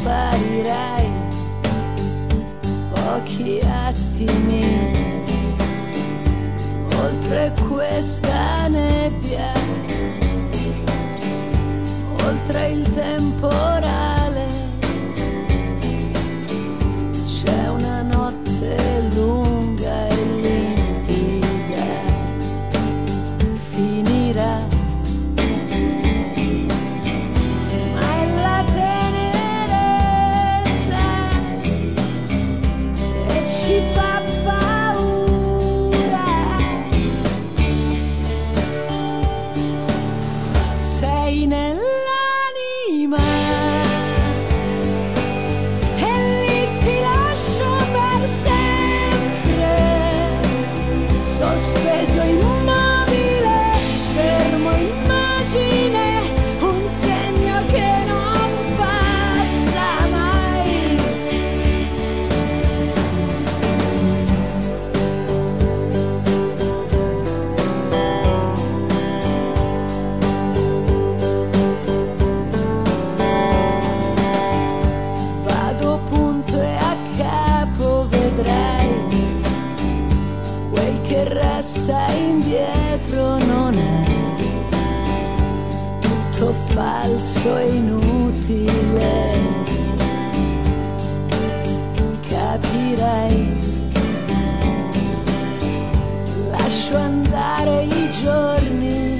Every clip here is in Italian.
sparirai pochi attimi oltre questa nebbia, oltre il temporale. C'è una notte lunga e limpida, finirà, ma è la tenerezza che ci fa paura. Sei nell'anima e lì ti lascio per sempre, sospeso immobile, fermo immagine, un segno che non passa mai. Vado punto e a capo, vedrai, quel che resta indietro non è tutto falso e inutile. Capirai, lascio andare i giorni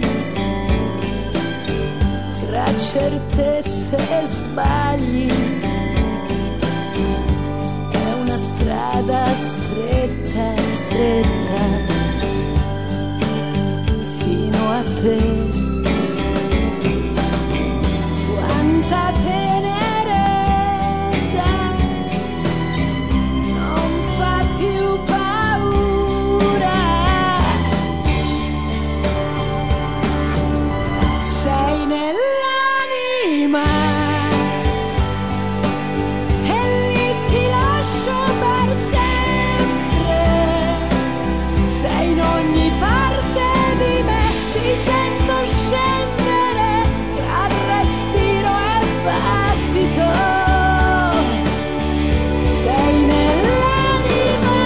tra certezze e sbagli. È una strada stretta, stretta fino a te. Quanta tenerezza non fa più paura. Sei nell'anima e lì ti lascio per sempre. Sei in ogni parte di me, ti sento scendere tra respiro e battito. Sei nell'anima.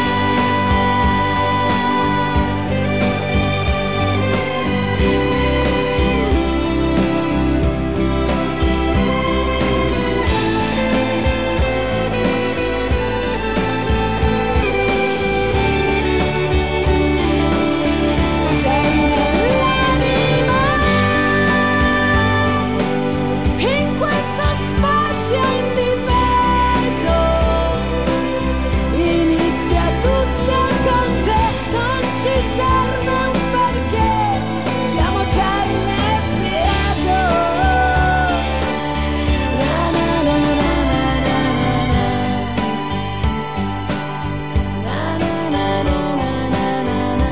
Sei nell'anima, in questo spazio indifeso. Inizia tutto con te, non ci serve un perché, siamo carne e fiato. Na na na na na na na. Na na na na na na na na.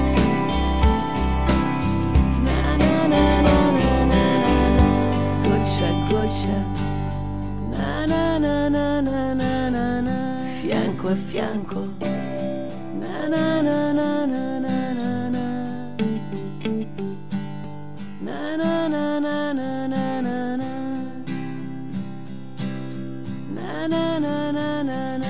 Na na na na na na na. Goccia a goccia, na na na na na na na na. Fianco a fianco, na na na na na na na na. Na na na na na na na na. Na na na na na na.